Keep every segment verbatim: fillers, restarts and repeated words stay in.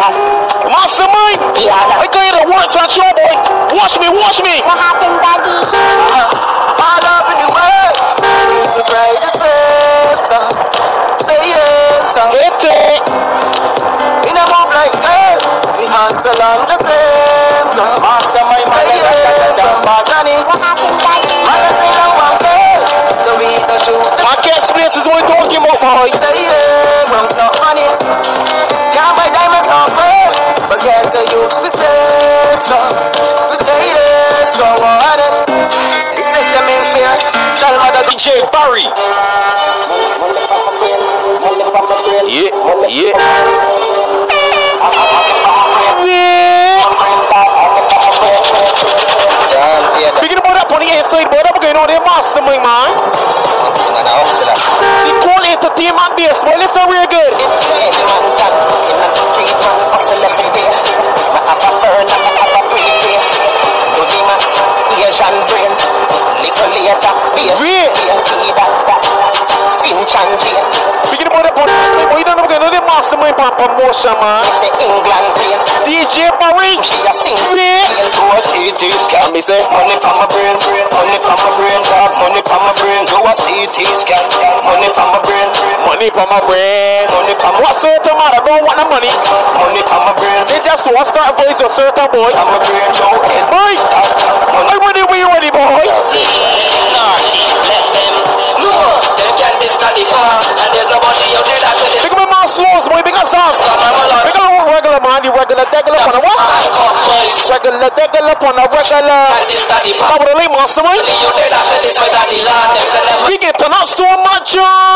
Mastermind. I tell you the words on show, boy. Watch me, watch me. What happened, Daddy? All over the world, we pray the same song. Say yes, song. Hit it. In a move like girl, we answer along the same. Mastermind, my Mastermind. What happened, Daddy? Man, I say no one girl, so we don't shoot. My guest space is what we're talking about, boy. Say yeah, bros not money. Can't buy diamonds, not pearl, but get the youth, we stay strong. We stay strong, on it. The system in fear. Tell mother D J Barry. Yeah, yeah. Speaking about that on the inside, boy, that going on there, Mastermind, man. The cool entertainment base, boy, listen real good. Speaking about that on the inside, boy, you don't know going on there, Mastermind, for promotion, man. D J Barry. Yeah. Me say, money from my brain, money from my brain, money from my brain. Do a C T scan, money from my brain, money from my brain. money from my What certain matter? Don't want the money. money from my brain, They just want to start voice a certain boy. from my brain. Don't get Boy, I'm ready when you ready, boy. Pick up my slows, boy, because I'm Pick up regular man, the regular degular on a what? Regular degular on a regular. How would I leave Mastermind? We get to not so much.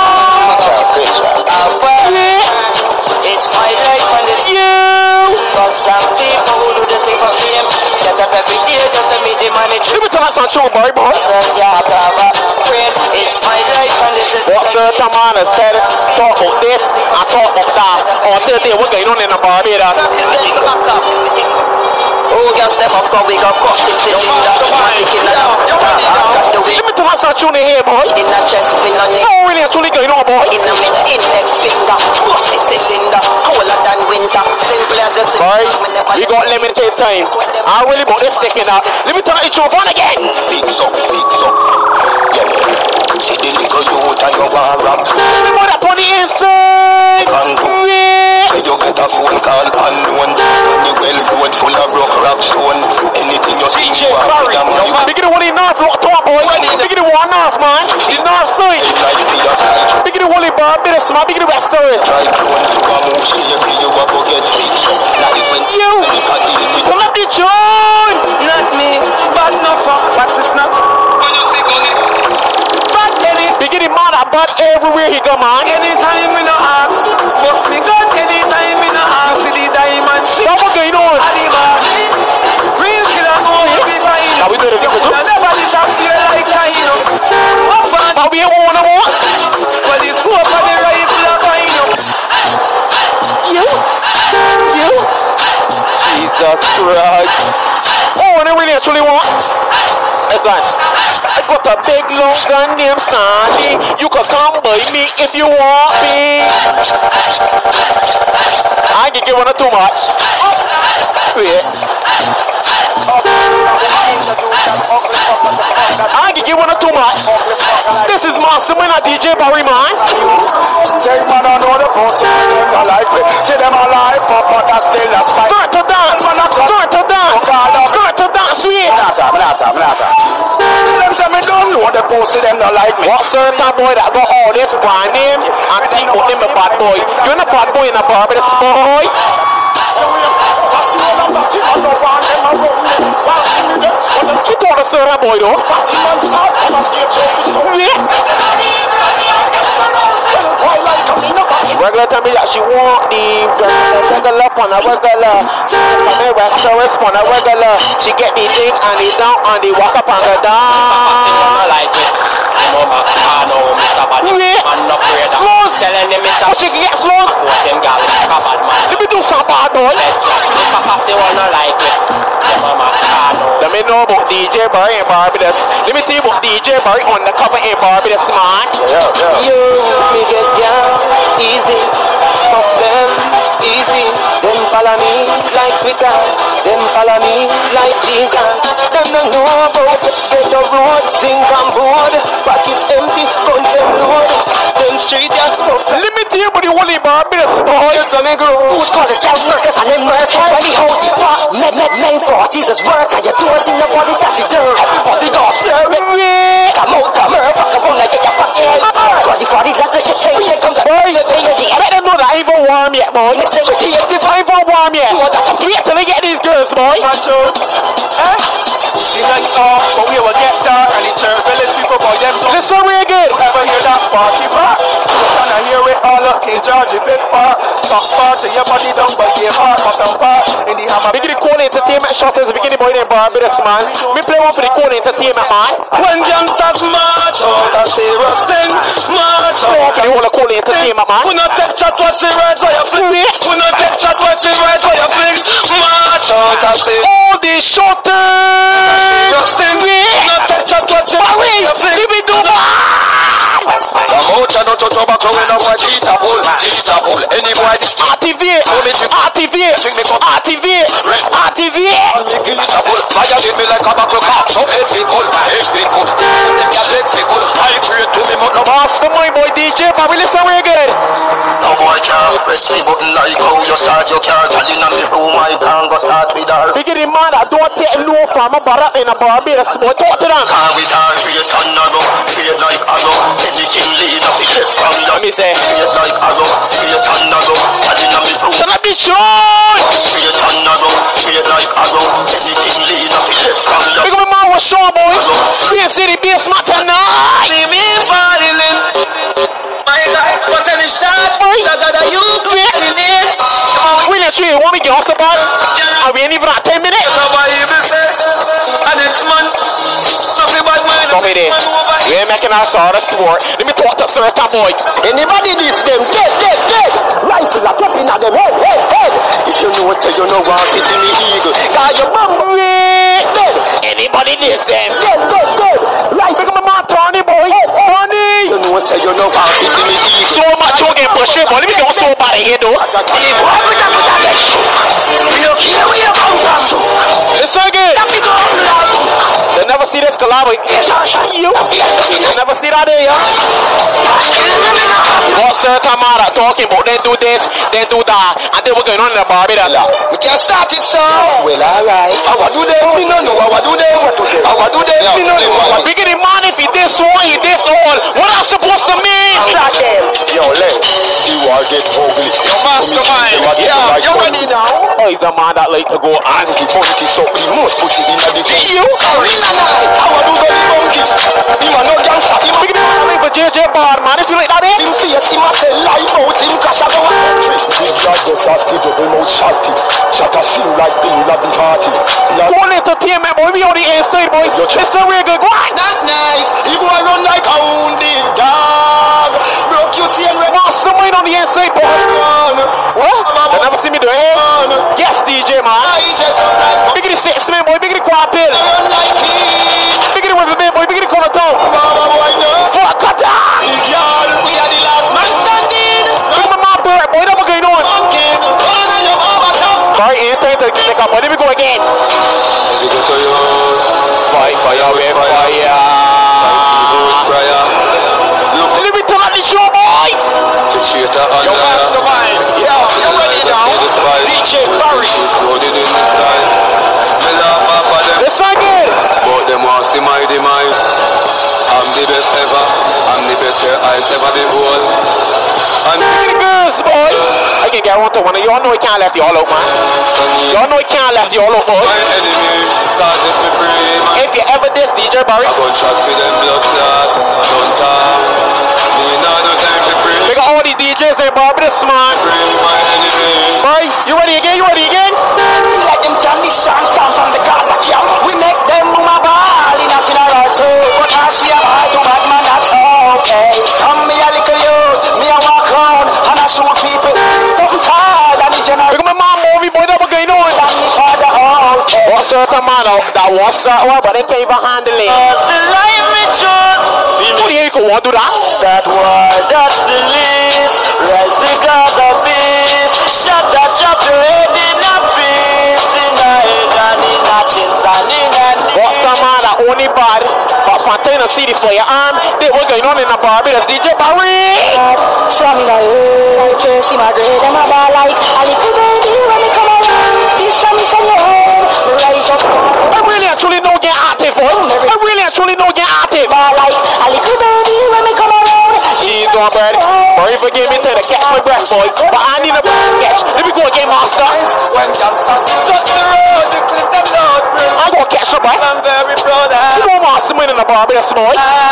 It's my life and it's You. but some people who do this thing for fame get up every day just to meet the money. Let me tell us on show, boy, boy. It's my life and this is What certain man has said, talk about this and talk about that. Or tell you what's going on in the Barbados. oh, just step up, go, we got cross the cylinder. Let me tell us on show here, boy. In the chest, in the neck, No, really, actually going on, boy. in the mid index finger, cross the cylinder, colder than winter, simple as the Boy, we got limited time. I really want this sticking out. Let me tell you, it's on again. fix up, fix up. Yeah, see the little youth and you want rap. Let me put up on the inside. Yeah. You get a phone call on one. The well road full of rock, rock stone. Anything you see, D J you want Barry. to know. Bigger than one in North Rock Top, boy. Bigger than one North, man. The North side. Try to be a fight. Bigger than one in Barbados, man. Bigger than West Surrey. Try to run to a move, see if you a go get fixed up. Like when You. you can deal with Pull up the joint. not me, but no fuck. What's this now? When you see money, but any, Bigger than man, but everywhere he go, man. anytime we no ask, must be good. Anytime we no ask, see the diamond shit. Now what's going on? Animal, real killer, oh, you be fine. Now we do the video too. You never disappear like China. Up on, Now we ain't one of what? but it's who up on the rifle of China. You. You. Jesus Christ. Oh, and they really actually want. Listen, I got a big long gun named Sandy. You can come by me if you want me. I can give one too much. Wait. I can give one too much. This is Mastermind and D J Barry, man. Take man on all the pussy, them like it. See them alive, but but that's still a spike. Start to dance. Start to dance. Start to dance. Sweet. Mnata, mnata, mnata. Them say me don't know the pussy, them not like me. What certain boy that got all this brand name and think about him a bad boy? You're not a bad boy in a Barbados, boy. You told us certain boy though. Yeah. Regular time that she want the regular on a regular. From the restaurant on a regular. She get the thing and it down and the walk up and go down. Like it. Mama, I know Mister Bad Yeah. man no afraid of. Slows. Telling them Mister Oh, she can get slows. What them gal like a bad man. Let me do some bad boy. Let's check. Papa say one no like it. Yeah, mama, I know. Let me know about D J Barry in Barbados. Let me tell you about D J Barry on the cover in Barbados, man. Yeah, yeah. You me get down easy, fuck them easy. Them follow me like Twitter. Them follow me like Jesus. Them don't know about get the road, sink on board. Pockets empty, guns them load. Them street ya. Let me tell you about the Wally Barbados boys. Just let me grow. Who's called the self workers and them merchants? When the whole depart, men, men, men for Jesus work. And your doors in the body that's it dirt. Everybody does stir it. Come out, come here, fuck up on like get your fucking. Body, body, that's the shit. Hey, here comes the boy. Let them know that I ain't even warm yet, boy. Listen to the I ain't even warm yet. Wait till they get these girls, boy. Eh? She like off, but we will get dark and the church village people boy them don't Listen real good. ever hear that party rock. Can I hear it all up King George the fifth part? Talk part to your body down but give heart, but down part in the hammer. They get the Cone Entertainment shot as the beginning boy in Barbados, man. Me play one for the Cone Entertainment, man. When youngsters march out and say rusting, march Play one out. for the whole of Cone Entertainment, man. We not take chat what's the right for your fling. We not take chat what's the right for your fling. March out and say All these shooters. rusting. We not take chat what's the right for your fling. Leave me do bad. Come out and not to tobacco in a boy cheetah bull, cheetah bull. Any boy this Activate. Activate. Activate. Activate. cheetah bull. Fire hit me like a buckle cock. So eight people, eight people. Them can leg people. I pray to me mother. Mastermind boy D J, but we listen real good. No boy can't press me button like how you start your car. Tell in a me room I can't go start with her. Big the man that don't take no from a bar in a Barbados, boy. Talk to them. Car with her, straight and narrow, straight like arrow. Anything lead up, it is from you. Let me say. Straight like arrow, straight and narrow. Tell in a me room. Shut up, bitch, on. Straight and narrow, straight like arrow. Anything lead up, it is from you. Big up my man was Sean, boy. Space City basement tonight. See me falling in. My life, what any shot. I got a you feeling it. We let you want me to get off the bus? Are we ain't even at ten minutes? Nobody even say. And next month, nothing but mine. Come here. We ain't making our sort of sport. Let me talk to certain boy. Anybody this them dead, dead, dead. Rifle a tapping at them head, head, head. If you know say you know want to see me eagle, got your bum dead. Anybody this them? Dead, dead, dead. Rifle Big up my man Tony, boy. Tony. you know say you know want to see me eagle. So much you get push it, boy. Let me get so bad here, though. Hey, boy, we got to get shook. We don't care we about that shook. Listen good. That we go on that. They never see this collab. You. They never see that there, yeah? What certain man that talking about, they do this, they do that, and they were going on in the Barbados. We can start it, sir. Well, alright. How I do them? We don't know how I do them. How I do them? We don't know. Bigger the man if he this one, he this all. What I'm supposed to mean? Yo, let you all get ugly. Your mastermind. Yeah, you ready now? Oh, he's a man that like to go and Ask the monkey so the most pussy in the game. you. How I do the monkey? Him a no gangster. Him a Bigger the man like for J J Bar, man. If you like that, eh? him face him a tell lie out him crash a go. Big lad just have to double mouth shotty. Shot a scene like Bill Laden party. One entertainment, boy. We on the inside, boy. Listen real good. Go on. Not nice. He boy run like a wounded dog. Broke you see and Mastermind on the inside, boy. run. What? They never see me do it. Run. Yes, D J, man. I just like Bigger the six man, boy. Bigger the quad pill. run like him. Bigger the river man, boy. Bigger the corner town. Mama boy no. Fuck cut down. Big yard. We are the last man standing. Big my man, bird, boy. That what going on? Pumpkin. Run on your mama shop. Sorry, ain't time to pick up, boy. Let me go again. Fire, fire, fire. Let me turn on the show, boy. Your mastermind. Yeah, you ready now? D J Barry. Listen good. But them want see my demise. I'm the best ever. I'm the best your eyes ever behold. And Look at the girls, boy. I can get one to one. Y'all know he can't left y'all out, man. Y'all know he can't left y'all out, boy. my enemy started to pray. Man, If you ever this, D J Barry, I gunshot for them blood clot. Don't talk. Me nah no time to pray. look at all these D Js in Barbados, man. Pray my enemy. Boy, you ready again? You ready again? Like them Johnny Shams come from the Gaza camp. We make them move my ball in a funeral so. But now she a hard to bad man, that's okay. Come me a little youth, me a walk round and I show people something hard and the general. Look at my mom movie, boy. That what going on? And me father okay. What certain man out that wants that one, but they can't even handle it. That's the life we chose. Who do you want to do that? That war, that's the list. Rise the Gaza beast. Shut that chop your head in only bad, but Fontana see this for your arm. They were going on in the Barbados. D J Barry. Some in a way, see my grade and my bar like a little baby when they come around. This time is on your home. Rise up. I really actually know get active, boy. I really actually know get active. Bar like a little baby when they come around. Jeez, on bread. Barry forgive me to the catch my breath, boy. But I need a catch. Let me go again, master. When youngsters touch the road, you click the load. I'm gonna catch her, boy. I'm very proud of. You know, master man in the Barbados, boy.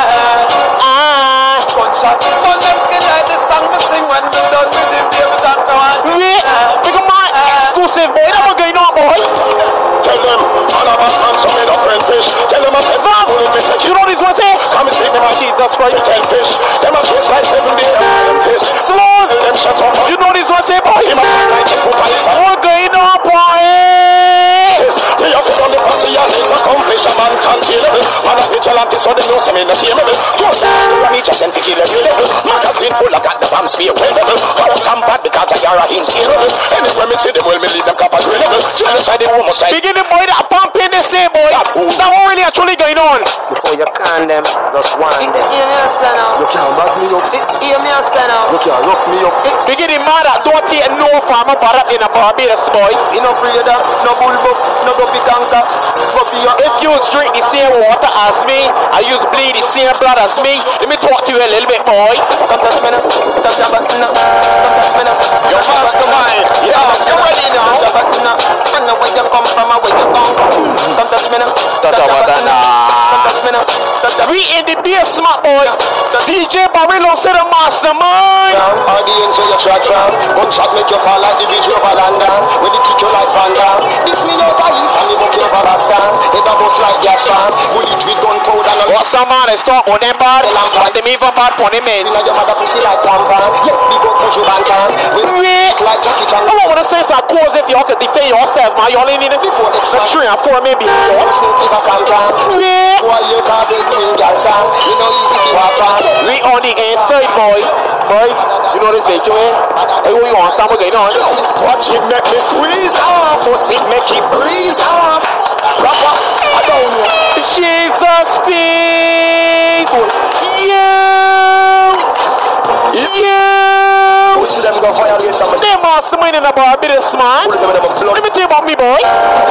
Ah. Gunshot, on them skin like the song we sing when we done with the baby and come on. Yeah, big of my exclusive, boy. That was going on, boy. Tell them, all of us and some in a friend fish. Tell them I said, Stop. You know this one say? come and speak to my Jesus Christ. tell fish. Them a twist like seven day and fish. Slow. Them shut up. You know this one say, boy? Him a shit like a police. What going on, boy? We have to run the fancy and it's accomplished. A man can't feel it. Man a vigilante so they know some in the same level. Don't run each and pick it every level. Magazine full of got the bomb spear well level. But I'm bad because I got a hint here level. Anywhere me see them well me lead them cap at real level. Genocide the homicide. Begin the boy that pumping the same, boy. That what really actually going on? Before you can them, just one them. Hear me a stand up. You can't bag me up. Hear me a stand up. You can't rough me up. Begin the man that don't take no from a bar up in a Barbados, boy. You no afraid of no bullbuck, no guppy canker. Guppy your If you drink the same water as me, I use bleed the same blood as me. Let me talk to you a little bit, boy. come touch me now. Touch your button now. Come touch me now. Your mastermind. Yeah, you ready now? Touch your button now. I know where you come from and where you come from. Come touch me now. Touch your button now. Come touch me now. Touch your We in the beer smart, boy. D J Barilo said a mastermind. Audience where you try try. Gunshot make you fall like the bridge over London. When they kick you like Van Damme. This me over east and they book you over Rastan. They don't bust like gas fan. Bullet with gunpowder and What's the man that stop on them bad? But them even bad for them men. you know your mother pussy like tampon. Yeah, big up push you bantan. We Wait. like Jackie Chan. I want to say some cause if you can defend yourself, man. You only need it before the three and four maybe. So if I can can. Yeah. While you can't be doing girl song. You know easy to walk on. We on the inside, boy. Boy, you know this big way. Hey, what you want? Something going on? Watch it make me squeeze off. Pussy make it breeze off. Proper. I don't know. Jesus speak. You. You. Pussy them go violate some of them. They mastermind in the Barbados, man. Put them in them blood. Let me tell you about me, boy.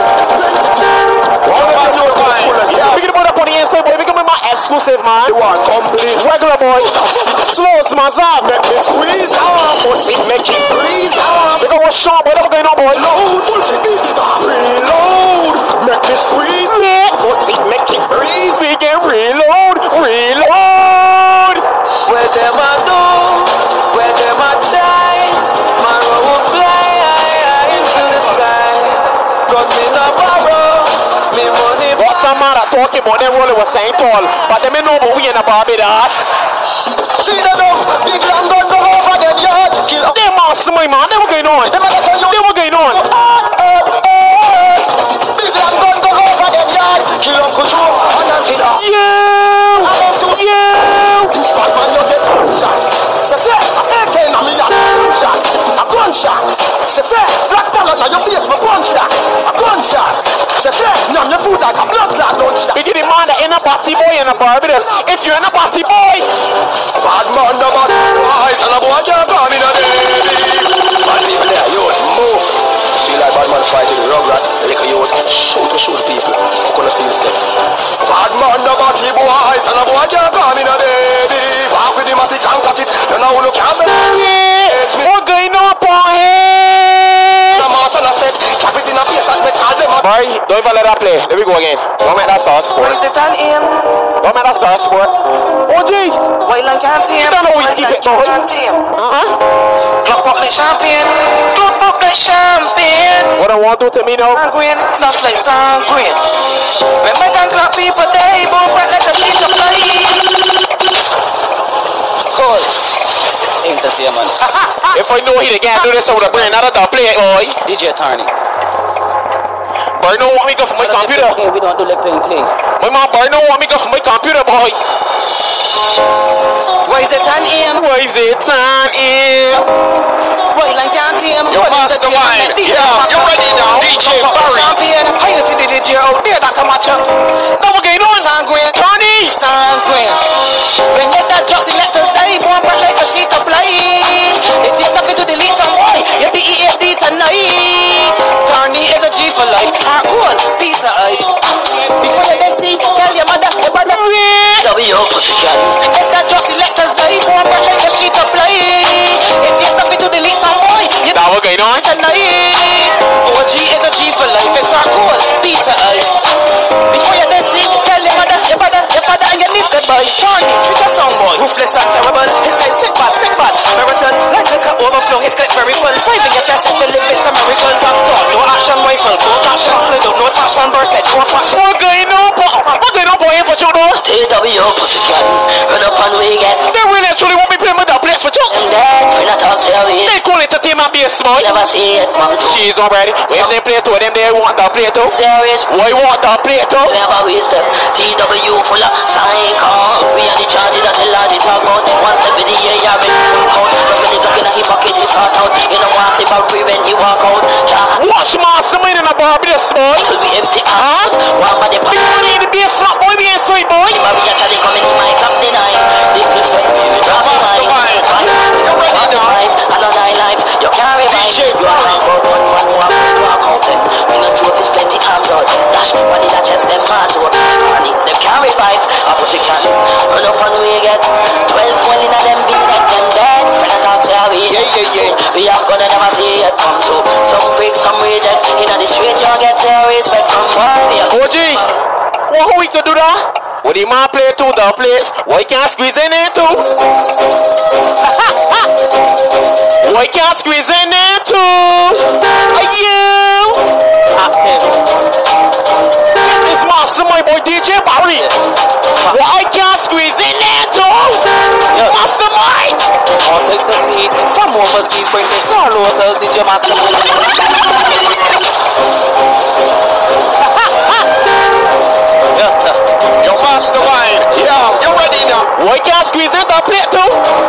Yeah. We can put up on the inside, boy. We can be my exclusive, man. You want complete. Regular, boy. Slow, man. Zab. Make me squeeze off. Pussy make it breeze off. We got one shot, boy. What's going on, boy? Load. Pussy reload. Make me squeeze. Yeah. Pussy make it breeze. We can reload. Reload. Where them a do, where them a try, my road will fly high, high into the sky. Cause me no borrow, me money What's the man that talking about them rolling with Saint Paul? But them ain't know about we in the Barbados. See them now. Big land gun go over them yard. Kill up. They mastermind, man. They were going on. Them a get on you. They were going on. Big land gun go over them yard. Kill up control. And until up. You. You. This bad man you get gunshot. C'est fait. A K na me a gunshot. A gunshot. C'est fait. Black talent on your face me gunshot. A gunshot. C'est fait. Now your food like a blood clot gunshot. We get the man that in a party boy in a Barbados. If you're in a party boy. Bad man no bad boys and a boy can't come in a baby. Bad people there, you move. Feel like bad man fighting the rug rat. Like a youth shoot to shoot people. How can I feel safe? Bad man no bad boys and a boy can't come in a baby. Walk with him at the can't cut it. You know who can't say. Yeah. What going on, boy? I'm out on a set. Cap it in a face and make all them up. Boy, don't even let that play. Let me go again. Don't make that sauce sport. Raise it on him, Don't make that sauce sport. O G. while I can't tame, You don't know we while keep I it, boy. can't tame. Uh-huh. Clap up the champagne, clap up the champagne. What I want to do to me now? Sanguine, enough like sanguine. When I can clap people, they boom, right like the sheet of light. Cool. Entertainment. If I know he can't do this, I would have bring another dub play, boy. D J Tarny. Boy, don't want me go for my computer. Okay, we don't do the ping thing. My mom, boy, don't want me go for my computer, boy. Why is it on him? Why is it time in? While I can't tame. Your mastermind. Yeah, you ready now? D J Barry. champion. How you see the D J out there that come match up? Now we're going on. Sanguine, Tony. sanguine. When get that just electors die, one but like a sheet of fly. It takes nothing to delete some boy. You be E F D tonight. Tony is a G for life. Heart cool, piece of ice. Before you then see, tell your mother, your brother. W pussycat. Get that just electors die, one but like a sheet of fly. It takes nothing to delete some boy. You Now we're going on. tonight. O G is a G for life. It's our cool, piece of ice. Before you then see, tell your mother, your brother, your father, and your niece goodbye. Tony, treat a song boy. Ruthless and terrible. His life sick bad, sick bad. Harrison, like a cup overflow. His clip very full. Five in your chest, if you live it's a miracle. Drop down, no action rifle, no action slid up, no action burst, no action. We're going on. We're going on for him for you, though. T W pussycat. Run up and we get. They really actually want me playing with that place for you. And then, friend I talk serious. They call it a team and be a small. Never see it from two. She's already. If they play to them, they want to play to. Serious. Why want to play to? Never waste them. T W full of psycho. We are the charge that the Lord is talk about. One step in the air, you're ready to come out. But when he look in his pocket, he's hot out. You know what, see about when he walk out. Watch mastermind in a Barbados, boy. It will be empty out. One body You don't need to be a slap boy, be a sweet boy. Maria Charlie coming in my cup deny. Disrespect me, drop the mind. I don't die life. You carry mine. You are like for one man who have to account them. We no joke is plenty arms out. Dash money that chest them mad to. Money them carry fight. I push it can. Run up and we get twelve one in a them be like them dead. Friend of talks here we. Yeah, yeah, yeah. We have gonna never see it come to. Some freak, some reject. In the street you get your respect from one. O G, what we could do that? When the man play to the place, why can't squeeze in it too? Why can't squeeze in it too? Are you? Active. It's master my boy D J Barry. Why can't squeeze in it too? Mastermind. All takes a seat from overseas, bring this all local D J Mastermind. Your mastermind. Yeah, you ready now? Why can't squeeze in the plate too?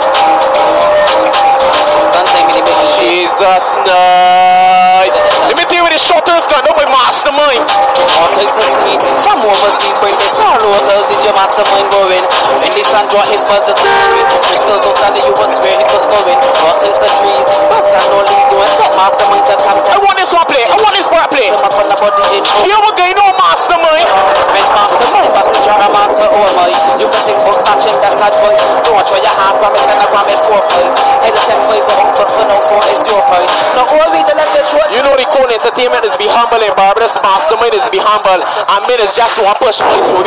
Something in the middle. Jesus, nice. Let me deal with the shutters gun, not my mastermind. All takes a seat from overseas, bring this all local D J Mastermind going. In this and draw his buzz the spirit. Crystals outside you was swear it was going. All takes the trees, buzz and no lead going. Mastermind to come I want this one play. I want this part play. them up on the body in. Here we go, no mastermind. When mastermind, passenger and master all my. You can think about snatching that sad voice. Don't try your hand, gram it and a gram it four fights. Head ten five bucks, but for now four is your fight. Now all we the left the throat. You know the code entertainment is be humble and Barbados mastermind is be humble. And men is just one push points for me.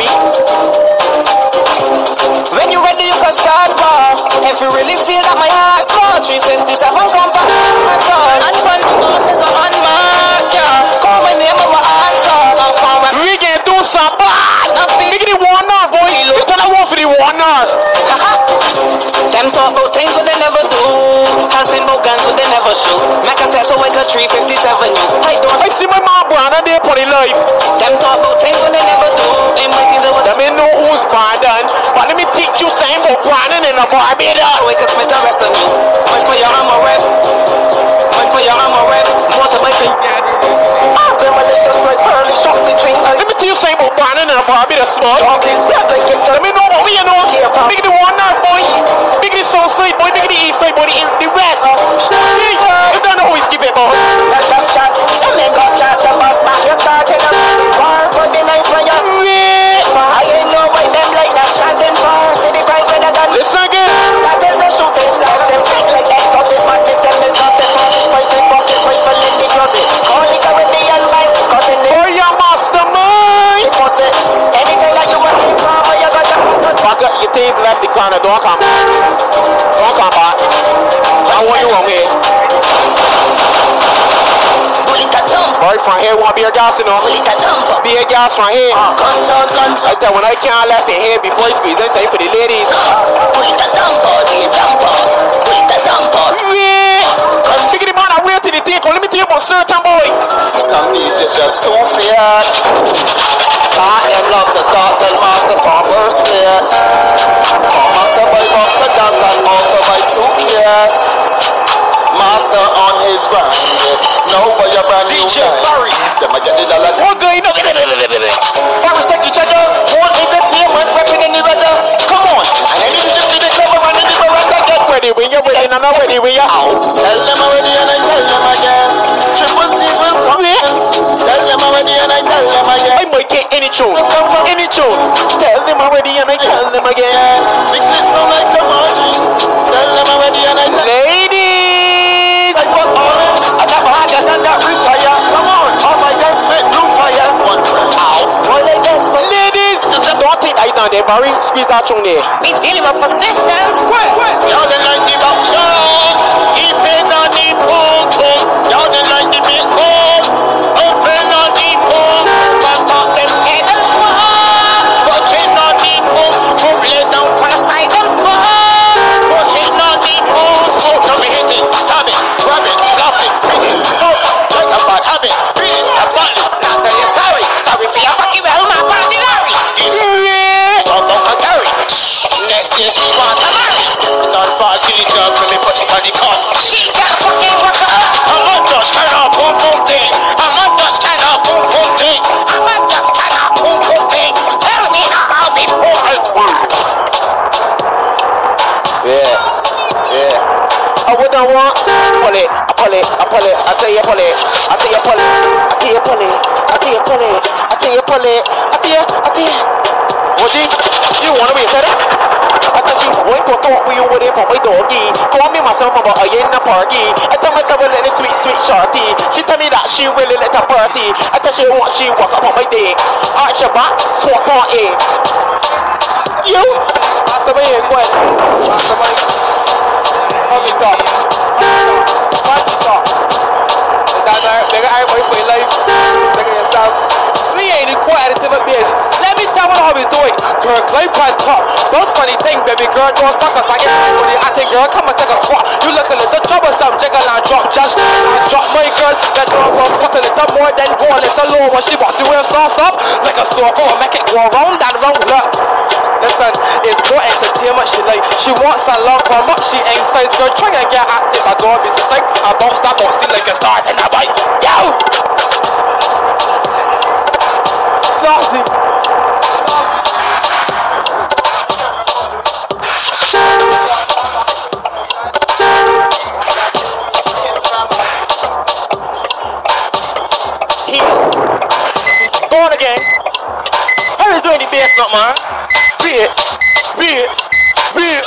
When you ready, you can start war. If you really feel that my heart's small, three fifty-seven come back. And one is a unmarked, yeah. Call my name over answer. We can do some bad. Make it the one now, boy. You turn I want for the one now. Them talk about things what they never do. Has been about guns what they never shoot. Make a step so I got three fifty-seven you. I don't. I see my mom brother there for the life. Them talk about things what they never do. They might think they was. They may know who's Brandon, but let me teach you saying about Brandon in a Barbados. We can split the rest on you. Wait for your arm a rep. Wait for your arm a rep. Motorbike and ask them malicious like pearly shot between us. Let me tell you something about Brandon in a Barbados, small. Talking black like it. Let me know about me, you know. Make it the one now, boy. Make it the south side, boy. Make it the east side, boy. The, the west. Hey, you don't always keep it, boy. Let them chat. Them men got chance to pass back. You started a war for the nice when you. I ain't know why them like that chanting for. See the fight with the gun. Listen again. That is the shooting star. Them sick like X of this man. This them is not the fucking fighting fucking fight for let the closet. Call the Caribbean bank. Cause in the. For your mastermind. Anything that you want to from, you got to. Back up your things left the corner. Don't come. Don't come back. I want you wrong here. Bullet a dump. Right from here, want beer gas, you know. Bullet a dump. Beer gas from here. Guns out, guns I out. tell when I can't left in here before I squeeze in, say for the ladies. Bullet a dump. Be a jumper. Bullet a dump. Yeah. Take the man I real to the table. Let me tell you about certain boy. Some D Js just too fair. Talk them love to talk, tell master farmers play. Master buy box of guns and also buy suitcase. Master on is brand. Now buy a brand new D J Barry. Them a get the dollar. What going on? Barry set each other. One entertainment rapping in the weather. Come on. And then you just do the clever man in the veranda. Get Ready when you're ready and I'm not ready when you're out. Tell them already and I tell them again. Triple C's will come in. Tell them already and I tell them again. I might get any tune, any tune. Tell them already and I tell them again. Big lips sound like a margin. Tell them already and I tell them. Ladies, Like what all them. I never had that and that retire. Come on. All my guys spit blue fire. One breath. Ow. Boy, they just ladies, don't think I done there, Barry. Squeeze that tune there. Me dealing with positions. Y'all didn't like the boxer. Keeping on the boom boom. Y'all didn't like the big boom. Open on the boom. But talk them head and fall. Watching on the boom boom. Lay down for the side and fall. Watching on the boom boom. So me hit it, stab it, grab it, slap it, bring it. Oh, like a bad habit. Bring it, a button. Now tell you sorry. Sorry for your fucking well, my body Larry. Talk about a carry. Next year she want to marry. Not far till it up when me put it on the car. She got fucking work up. I'm not just kind of boom boom thing. I'm not just kind of boom boom thing. I'm not just kind of boom boom thing. Tell me how I'll be boom. Yeah, yeah. I wouldn't want pull it, I pull it, I pull it, I tell you pull it, I tell you pull it, I tell you pull it, I tell you pull it, I tell you pull it, I tell you, I tell you. What you? You wanna be said it? I thought she went to talk with you with it for my doggy. Call me myself about a in the party. I tell myself a little sweet, sweet shorty. She tell me that she really let her party. I thought she want she walk up on my day. Arch your back, swap on A. You? After me, go ahead. After me. Let me talk. Let me talk. That's our, they're gonna have my life. Look at yourself. We ain't quiet to my biz. Let me tell you how we do it. Girl, climb on top. Those funny thing, baby girl, don't stuck us like everybody. I think, girl, come and take a squat. You look a little troublesome, jiggle and drop, just and drop my girl. That girl will cut a little more than go a little lower. She wants to wear sauce up like a sofa or make it go round and round. Look. Listen, it's no entertainment she like. She wants a love for much, she ain't size girl. Try and get active, I don't be sick. I don't stop, don't see like a start and I bite. Yo! Saucy. Go on again. How is doing the bass nut, man? Beat it, beat it, beat it.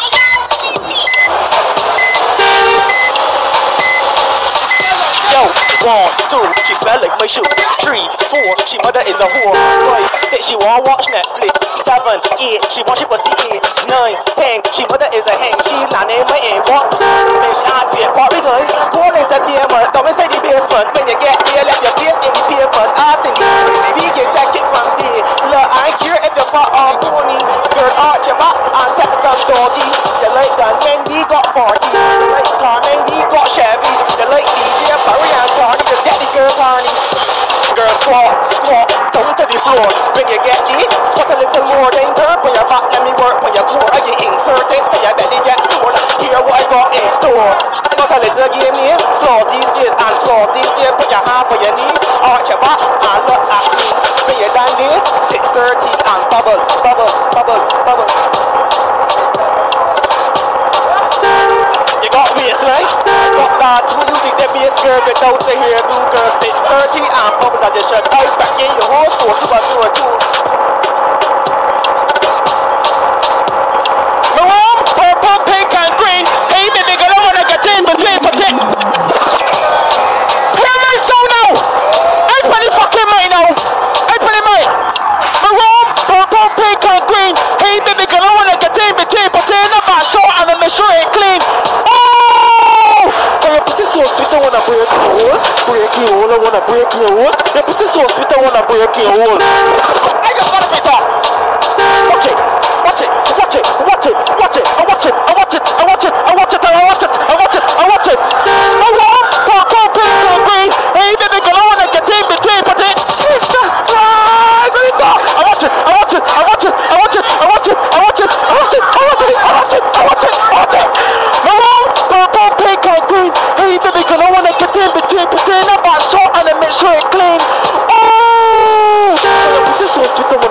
Yo, one, two, she smell like my shoe. Three, four, she mother is a whore. Five, six, she wanna watch Netflix. Seven, eight, she want she pussy eight. Nine, ten, she mother is a hang. She landing my aim. What? Then she ask me, what we doing? Call entertainment, come inside the basement. When you get there, left your face in the pavement. Ask in the we can take it from there. Look, I ain't care if you're part of pony. Girl, arch your back and take some doggy. You like gun, then we got forty. You like car, then we got Chevy. You like D J Barry and Carney, just get the girl horny. Girl, squat, squat, down to the floor. When you get it, squat a little more. Then girl, when your back, let me work when your core. Are you insert it, so your belly get sore. Hear what I got in store. Got a little game here, slow these days and slow these days. Put your hand on your knees, arch your back and look at me. When you're done there, six thirty and bubble, bubble, bubble, bubble. You got baseline, got that too. You think the bass girl without the hair do girl. Six thirty and bubble that you should out back in your whole store. Two by two or two. Maroon, purple, pink and green. Hey baby girl, I wanna get in between protect. Hear my sound now. I'm pretty fucking mine now. I'm pretty mine. Maroon, purple, pink and green. Hey baby girl, I wanna get in between protect. I'm not short and I'm sure it clean. Your pussy so sweet, I wanna break your hole. Break your hole, I wanna break your hole. Your pussy so sweet, I wanna break your hole. I just wanna be talk. Watch it, watch it, watch it, watch it, watch it, I watch it, I watch it, I watch it, I watch it, I watch it, I watch it, I watch it. I want purple, pink, and green. Hey baby girl, I wanna get in between, but it Jesus Christ, let it go. I watch it, I watch it, I watch it, I watch it, I watch it, I watch it, I watch it, I watch it, I watch it, I watch it, I watch it. I want purple, pink, and green. Hey baby girl, I wanna get in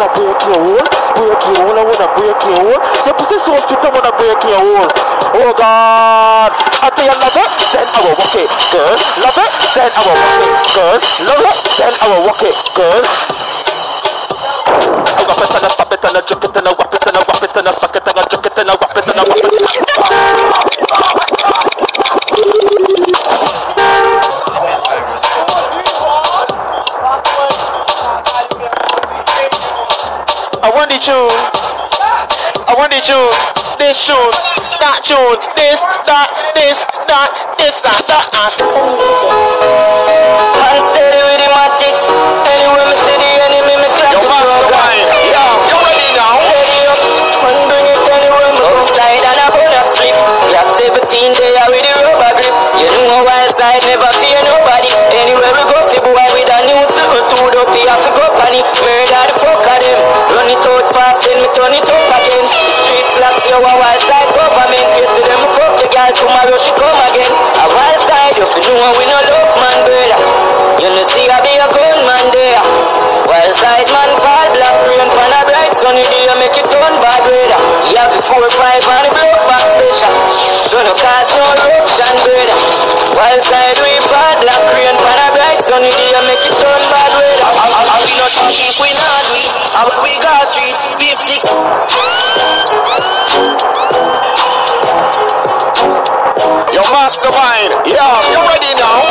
break your hole, break your hole, I wanna break your hole. Your pussy so strict, I wanna break your hole. Oh God, I tell you love it, then I will walk it, girl. Love it, then I will walk it, girl. Love it, then I will walk it, girl. I wap it and I stop it and I jerk it and I wap it and I wap it and I suck it and I jerk it and I wap it and I wap it. I want the tune. I want the tune. This tune. That tune. This, that, this, that, this, that, that. I'm steady with the magic. Anywhere me see the enemy, me clap Yo, the mastermind, yeah, you ready now? Steady up, man bring it anywhere me outside and I'm gonna flip. Got seventeen there with the rubber grip. You know wild side never fear nobody. Anywhere we go, the boy with a new suit, two up, he have to go panic. Murder the fuck of them. Run it out fast, then me turn it up again. Street black, you a wild side government. Get to them, fuck the girl, tomorrow she come again. A wild side, if you know we no love man, brother. You know see I be a gunman there. Wild side man fall black rain pan a bright sunny day make it turn bad weather. You have the four five and the blood back pressure. Don't no cause no eruption brother. Wild side we fall black rain pan a bright sunny day make it turn bad weather. And we not talking if we not do it. And when we go street fifty. Yo, mastermind, yeah, you ready now?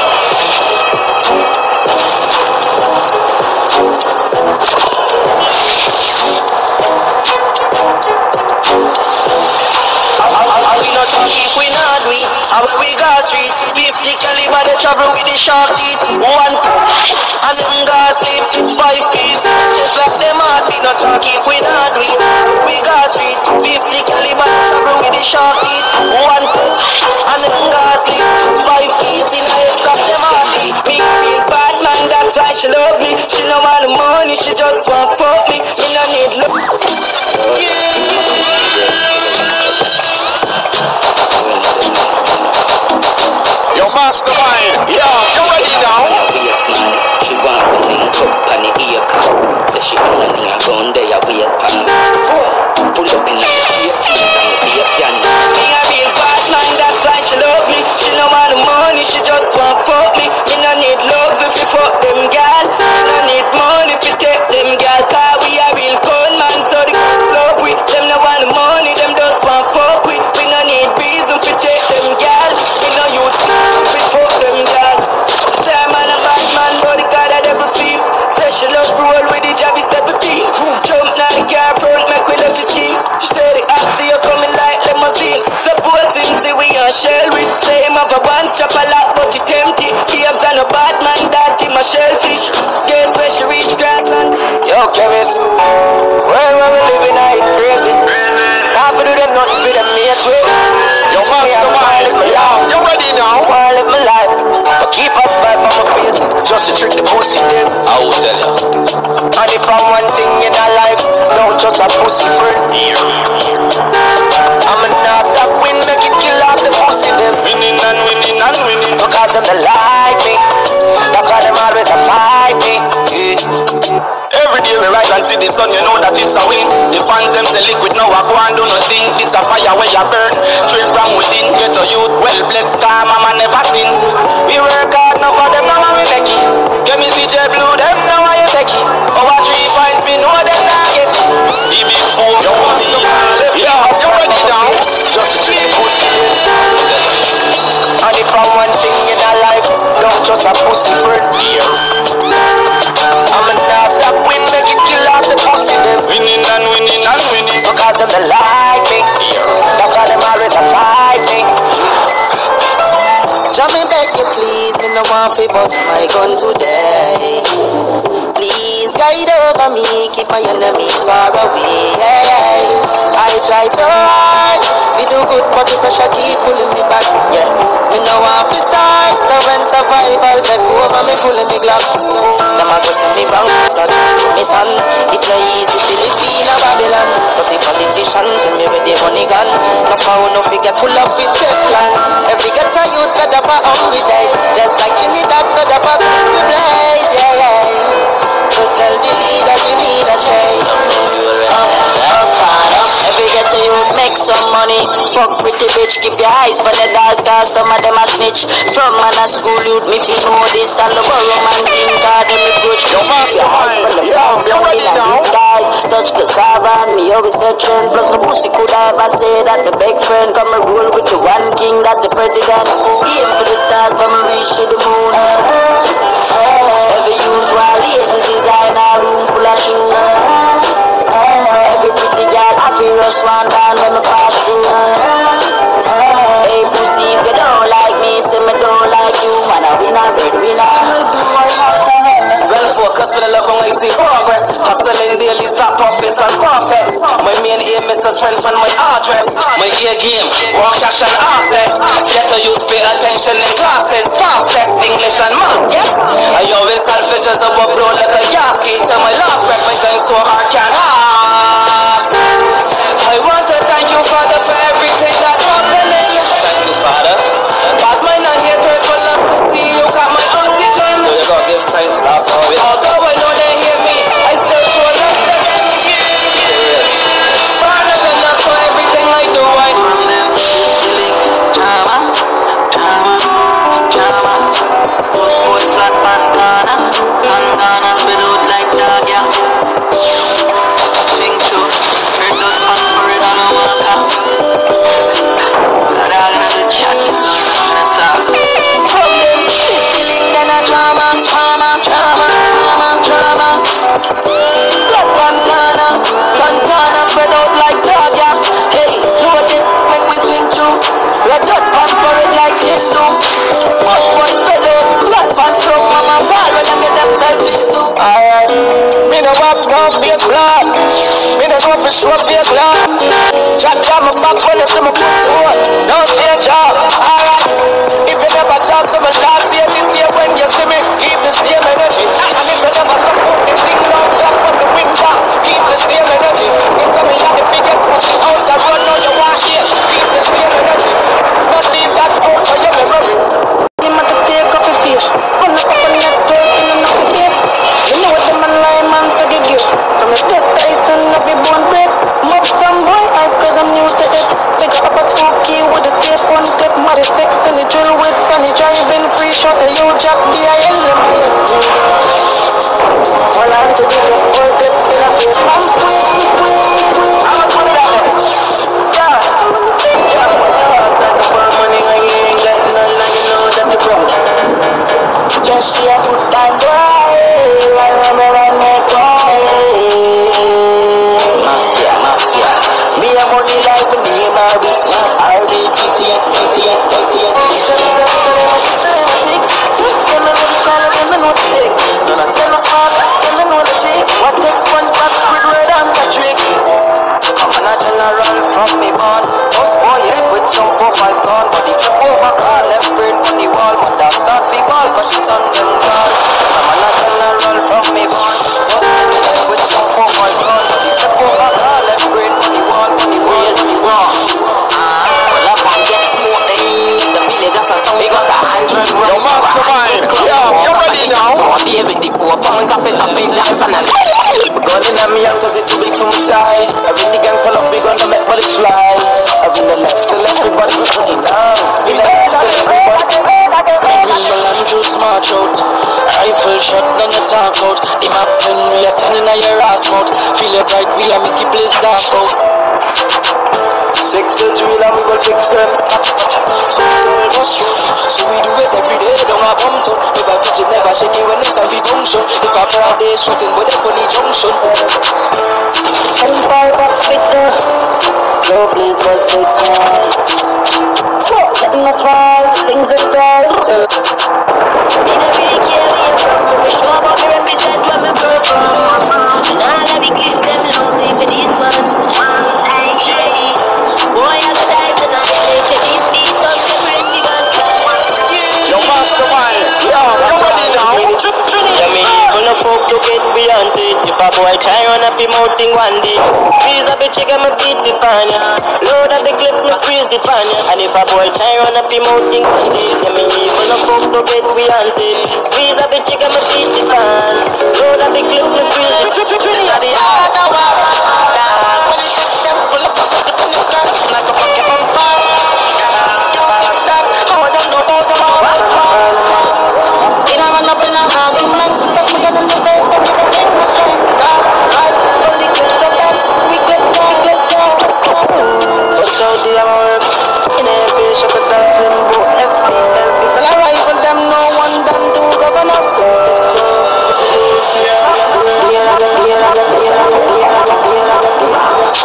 If we not do it, and when we go street fifty caliber they travel with the sharp teeth. One and them go sleep five piece. Just like them heart we not talk if we not do it. We go street fifty caliber they travel with the sharp teeth. One and them go sleep five piece. In a head stop them heart beat. Me feel bad man, that's why she love me. She no want the money, she just want fuck me. Me no need love. Yo, mastermind, yeah, you ready now? She want to link up on the ear car. So she wanna me a gun there a wait pan. Pull up in the straight jeans and the beer can. Me a real bad man, that's why she love me. She no want the money, she just want fuck me. Me no need love if you fuck them gal. Me no need money if you take them gal. Cause we a real con man, so the love we. Them no want the money, them just want fuck we. We no need reason if you take them gal. We no use if you fuck them gal. Say man a bad man, but the God I never feel. Say she love roll with the Javi seventeen. Jump now the car front, make we left fifteen. She say the oxy you coming like limousine. Suppose him say we on shell with. Say him have a one chop a lot but it empty. Caves and a bad man that him a shellfish. Guess where she reach grass and yo chemist. Well where we living I it crazy. Now for do them nothing with them mate with. Yo, mastermind, yeah, you ready now? Wanna live my life, but keep a smile on my face. Just to trick the pussy them. I will tell you. And if I'm one thing in our life, don't just a pussy friend. I'm a not stop win, make it kill off the pussy them. Winning and winning and winning. Because them they like me. That's why them always a fight me. Yeah. Every day we rise and see the sun, you know that it's a win. The fans them say liquid, now I go and do nothing. This a fire where you burn, straight from within. Get your youth well blessed, car mama never sin. We work hard, now for them now we make it. Get me C J Blue, them now I take it. Over three finds me, know them not get it. The big four, you want to yeah, you ready now? Just to treat the pussy them. And if I'm one thing in our life, don't just a pussy friend. I'm a not stop win, make it kill off the pussy them. Winning and winning and winning. Because them they like me. That's why them always a fight me. Jammy beg you please, me no want fi bust my gun today. Please guide over me, keep my enemies far away. I try so hard, we do good but the pressure keep pulling me back. Yeah, me no want fi start, so when survival take over me pulling me glock. Them a go see me wrong, that me tan. It no easy Philippine or Babylon, but the politician tell me where the money gone. No found no figure pull up with Teflon. Every ghetto youth fed up a hungry day, just like Trinidad fed up a country blaze. Yeah, yeah. So tell the leader we need a change. rich. Keep your eyes for the dogs, cause some of them are snitch. From man a school youth, me feel know this. And the borough man think God, them approach. Yo, mastermind, yeah, you ready now? Guys, touch the Sava, me always say trend. Plus the pussy could ever say that the big friend come and rule with the one king, that's the president. Aim for the stars, but me reach to the moon. Every youth while ladies design a room full of shoes. Every pretty girl happy rush one down when me pass through. Hey pussy, if you don't like me, say me don't like you. Man a winner, red winner. Well focused with the love when I see progress. Hustling daily, stop profits and profits. My main aim is to strengthen my address. My ear game, raw cash and assets. Get to use pay attention in classes. Past text, English and math, yeah. I always selfish as a blow like a gasket. To my last breath, my going so hard can't ask. I want to thank you, Father, for everything that's happening. Thank you, Father. Bad mind and haters will love to see you got my oxygen. So you gotta give thanks, that's all it is. Although I know they hear me, I still show love to them. Father, and that's for everything I do. I from them feeling drama, drama, drama. Those boys flat bandana, bandana without like dog, yeah. Swing through, heard those fun for it on a walker. That I'm gonna chat, gonna talk. From them feeling then a drama, drama, drama, drama, drama. Flat bandana, bandana spread out like dog, yeah. Hey, load it, make we swing through. Red dot pan for it like Hindu. Most boys spread out, flat pan through. Mama ball when I get themselves into. Alright, me no have no fake blood. Me no go for sure fake blood. Jack jam my back when you see me put through. No change up, alright. If you never talk to me last year, this year when you see me, keep the same energy. And if you never support the thing down top from the wing back, keep the same energy. Me say me like the biggest pussy out the road, now you want here. Keep the same energy. Don't leave that out for your memory. You might take off your face. Put up on your throat in another case. You know what the man lie man so you get. From the test Tyson up your bone break. Mob some boy hype cause I'm new to it. Take up a spooky with the tape on clip. Muddy six and the drill with sunny driving free shot of you jack B I L M. All I'm to do is work it in a face. Man squeeze, squeeze, squeeze. I'm a funny that way. Yeah. Yeah, when you're out at the for money and you ain't got none and you know that the problem. Just see a good time boy. While I'm around my boy. Mafia, mafia. Me a money like the name R B C. R B fifty, fifty, fifty. What takes one back Squidward and Patrick? I'm a general from me born. Most boy head with some four five gun. But if you overcall left brain on the wall, but that start big ball cause she's on them gone. I'm a general from me born. Most boy head with some four five gun. But if you overcall left brain on the wall, on the wall, on the wall. Ah, well up and get smoke they need. The villagers are some. We got a hundred rounds. Yo, mastermind, yeah, you ready now? David the four pound top it up in Jackson and Gun in a me hand cause it too big for my side. I bring the gang pull up big on the back but it's fly. I bring the left till everybody was running down. Bring the left till everybody. People and juice march out. Rifle shot then you talk out. The map when we are sending on your ass mouth. Feel your bright we are make it place dark out. Six is real and we will fix them. So we do so we do it every day. Don't have bum to. If I fidget never shake it when it's time to function. If I pray day shooting with a funny junction. seventy-five hospital. No please was big time. Letting us fall, things are done. Didn't really care where you're from, so we show up what we represent when we perform. And all of the clips them long sleep for this one. Boy, I got time to not take for this beat up the brain we got. Yo, mastermind, yeah, you ready now? Yeah, me even a folk to get beyond it. If a boy try run up him out thing one day, squeeze up the chick and me beat it pan ya. Load up the clip me squeeze it pan ya. And if a boy try run up him out thing one day, yeah, me even a folk to get beyond it. Squeeze up the chick and me beat it pan. Load up the clip me squeeze it. Inna the yard a war. When the system pull up, I saw the new guns like a bucket on fire.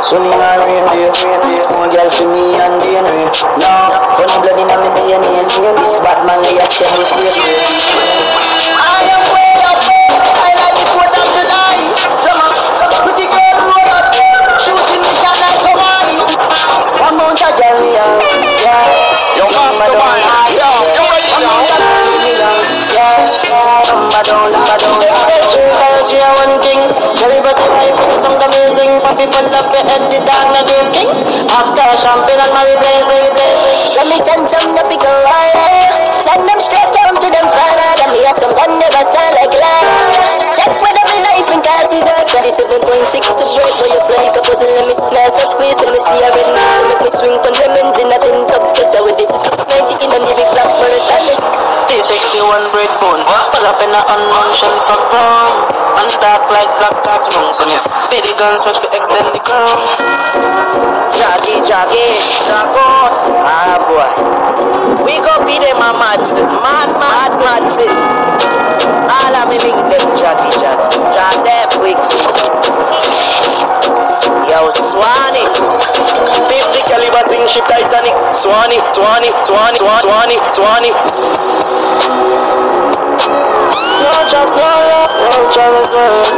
Sunny and rain day, more girl for me and D N A. No, funny blood in my D N A. This bad man lay a stem with straight. I am way up, I like the fourth of July. Summer, pretty girl roll up, shooting me can I come on. One month I get me out, yeah. Yo, mastermind, yo, you ready now? Yeah, number down, number down. Energy, one king. Everybody right for the sound amazing. Papi full up your head, the dark na days king. After champagne and Mary blazing, blazing. Let me send some to pick a rider. Send them straight home to them father. Let me have some gun never turn like light. Check with every life in classes. twenty-seven point six to break. When you play a puzzle, let me blast up squeeze. Let me see a red man. Let me swing from them engine. I think top better with it. ninety in the big black for a talent. T sixty-one bread bone. Pull up in a unmentioned for ground. And dark like black cats monks. And yeah, pay the guns much to extend the ground. Jaggy, jaggy, jago. Ah boy. We go feed them a mad sit. Mad, mad, mad sit. All of me link them jaggy, jaggy. Jag them quick. Yo, Swanee. fifty caliber sing ship Titanic. Swanee, Swanee, Swanee, Swanee, Swanee. No just no love, no jealous word.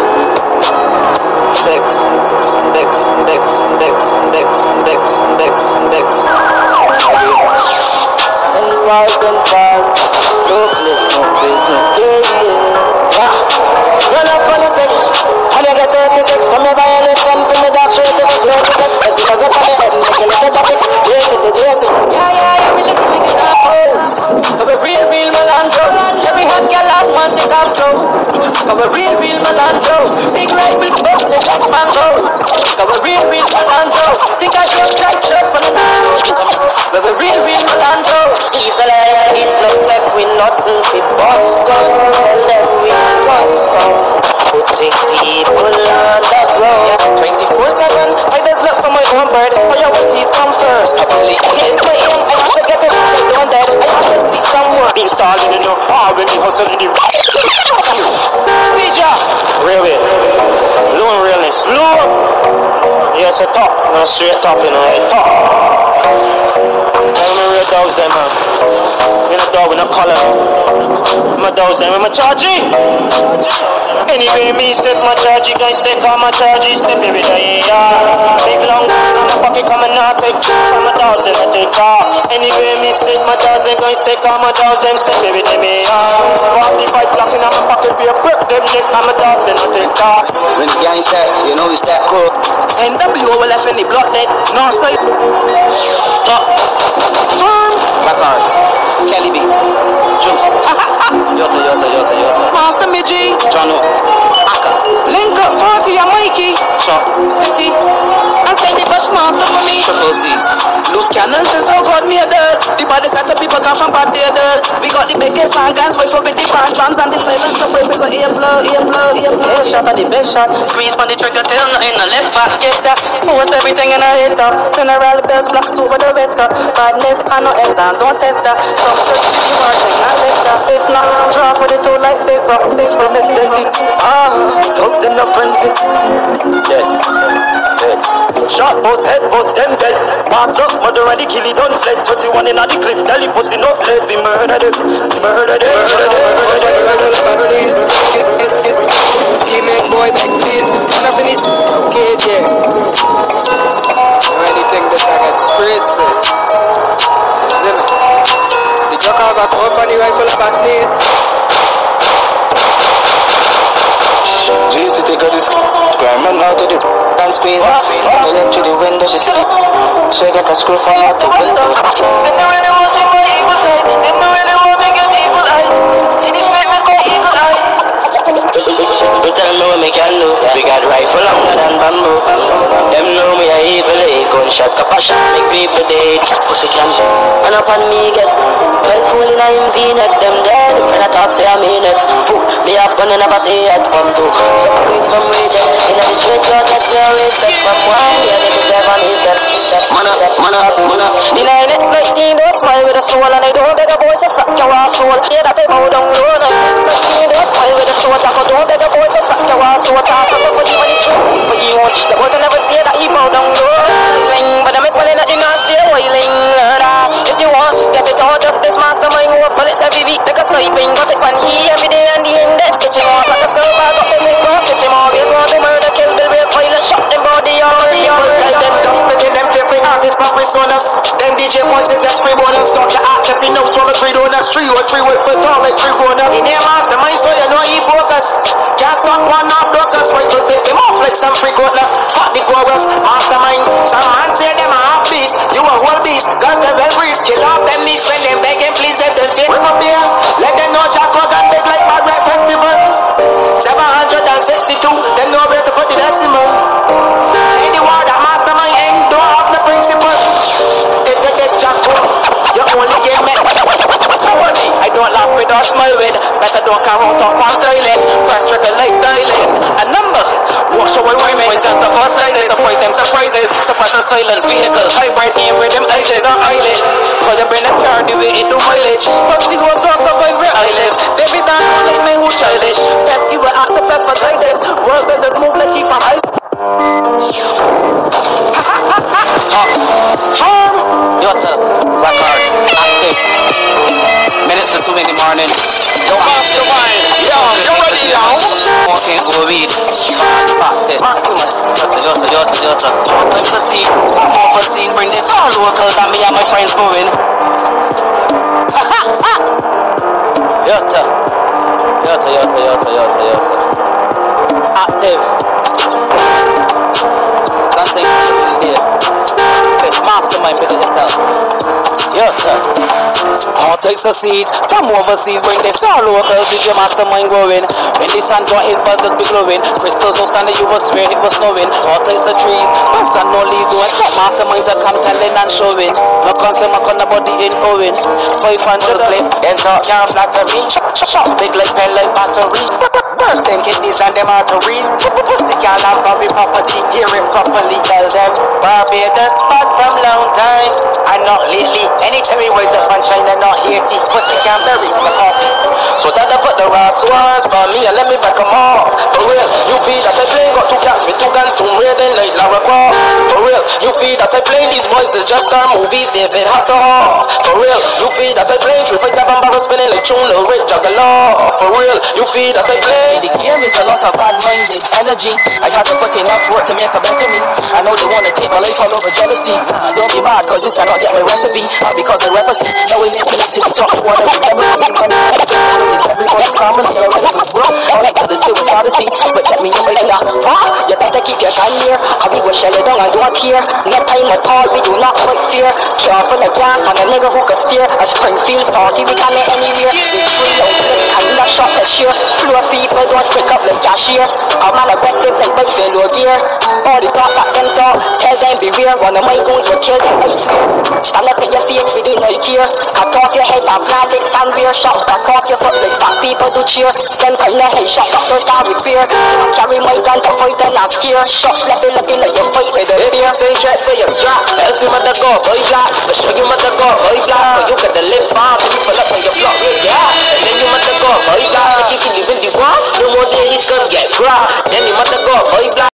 Sex, dex, dex, dex, dex, dex, dex, dex. And bars and bars, no place, no place, no place. Yeah. Run up on the sex, and you get thirty-six from me violence and from me dark shade to the glow to get as because up on the head and make a little topic. Yes, it is, yes, it is. Yeah, yeah, yeah, we look like it up hoes. Of a real, real Melandros. Every hot girl I want to take off clothes. Of a real, real Melandros. Big rifle buses, like mangoes. Of a real, real Melandros. Think I just tried to up on the nose. Of a real, real Melandros. Evil eye, it look like we nothing to bust down. Tell them we bust down. Putting people on the road. twenty-four seven, I just look for my own bird. Priorities come first. I believe it's my aim. I have to get it right down there. I have to see some work. Installing in the ah when we hustle in the Sija, really, low and realness, low. Yes, a top, not straight up, you know, a top. Tell me real dogs them, man. You know, dog with no color. My dogs them, I'm a chargy. Anyway, me step my chargy, guys step on my chargy, step every day, yeah. Big long, my pocket coming out, take my dogs them, I take car. Anyway, me step my dogs them, guys step on my dogs them, step every day, me, yeah. forty-five blocking on my pocket for your brick, them nick on my dogs them, I take car. When the gang start, you know it's that cool. N W will left in the block dead, north side. Top. Firm. Records. Kelly Beats. Juice. Yota, Yota, Yota, Yota. Master Midgie. Jono. Aka. Link up forty and Mikey. Shot. City. And say the Bushmaster for me. Triple C's. Loose cannons is how God made us. The body set the people come from bad days. We got the biggest and guns wait for the different drums and the silence of weapons of ear blow, ear blow, ear blow. Headshot at the best shot. Squeeze on the trigger till nothing the left back. Get that. Force everything in a hit up. General bells black over the rest cut. Badness and no ends and don't test that. Some church you want thing and left that. If not, drop with it too like big rock. Big from the steady. Ah, thugs them no frenzy. Dead. Dead. Shot boss, head boss, them dead. Mass up, mother ready, kill it, don't fled. twenty-one in a the clip, tell it pussy no fled. We murdered it, murdered it, murdered it. Teammate boy back please. One up in his cage here. Anything that I got spray spray. Listen. The joker have a cough on the rifle up a sneeze. Jeez, they got this crime and out of this and squeeze. I look through the window, she said, so I got a screw from out the window. They don't really want to see my evil side. They don't really want to make an evil eye. See the fake with my evil eye. You tell me what me can do. We got rifle longer than bamboo. Them know me a evil, eh? Gunshot, capasha, make people dead. Pussy can and up on me get well fooling I am V-net. Them dead, friend I talk say I mean it. Fool, me have gun and never say it. Come to some quick, some rage. In the street, you get your respect from one. Yeah, they could have on his death. Mana, mana, mana. The line is nineteen, don't smile with a soul. And I don't beg a boy to suck your ass soul. Yeah, that they bow down low. nineteen, don't smile with a soul. I don't beg a boy to suck your ass soul. Talk to somebody when it's true. But you won't. The boy can never say that he bow that's three or three with foot tall like three grown up. In here, mastermind, so you know he focus. Can't stop one half brokers, right to take him off like some free coat nuts. Fuck the chorus, mastermind. Some man say them a half beast, you a whole beast. Cause them well breeze, kill off them knees when them begging, please let them fit. Bring up here, let them know Jack Hogan big like Bad Rap Festival. seven hundred sixty-two, them know where to put the decimal. Any word that mastermind ain't, don't have the principle. If you this Jack Hogan, you only get met. I don't laugh with or smile with. Better don't come out of fast styling. Press trigger like dialing. A number. Wash away women. Boys guns of all sizes. Surprise them surprises. Surprise a silent vehicle. Hybrid in with them eyes on eyelid. Call your brain and car the way it do mileage. Pussy hoes don't survive where I live. David don't know like me who childish. Pesky will ask the pepper like this. World builders move like he from ice. Farm. Yota, records, active. Minutes is two in the morning. Yo, mastermind. Yo, you ready now? Smoking go weed. Practice. Maximus. Yota, yota, yota, yota. Time to see. Some overseas bring this all local that me and my friends going. Yota. Yota, yota, yota, yota, yota. Active. Something there. Space mastermind, pick it yourself. Yota. All types of seeds from overseas bring this all local. D J mastermind growing. When the sun got his buzzers be glowing. Crystals don't stand you was swear it was snowing. All types of trees, buzz and no leaves doing. Stop mastermind to come telling and showing. No concern my corner body in Owen. Five hundred clip, enter jam flattery. Shots big like pen like battery. Burst them kidneys and them arteries. Pussy can't have Bobby property. Hear it properly, tell them Barbados spot from long time. And not lately. Anytime we raise up and shine and not Haiti. Pussy can't bury the coffee. So that I put the last ones for me and let me back them off. For real, you feel that I play got two cats with two guns, two raiding like Lara Croft. For real, you feel that I play these boys is just our movies, David Hasselhoff. For real, you feel that I play three five seven barrels spinning like Tune Lil Rick Juggalo. For real, you feel that I play. The game is a lot of bad minded energy. I had to put enough work to make a better me. I know they wanna take my life all over jealousy. Nah, don't be mad cause you cannot get my recipe. Not because of referee. Now we make me to be talking one every time we is everybody common here already was broke. All I got is still was odyssey. But check me in my ear. Huh? You better keep your time here. I be with shell it down and don't care. Net time at all, we do not fight fear. Sharp on the gas and a nigga who can steer. A Springfield party, we can let anywhere. It's free out there, and not shot that shit. Floor people don't stick up like cashier. A man aggressive like bikes in low gear. All the talk that them talk, tell them beware. One of my goons will kill them, I swear. Stand up in your face, we didn't like cheer. Cut off your head and plant it somewhere. Shot back off your foot like fat people do cheer. Them kind of head shot up, don't start with fear. Carry my gun to fight and not scare. Shots left you looking like you fight with a fear. Say threats for your strap, else you mother go, boy black. But show you mother go, boy black. So you get the lip bomb, and you pull up on your block, yeah. And then you mother go, boy black. So you can live in the one, no more days, cause get crap. Then you mother go, boy black.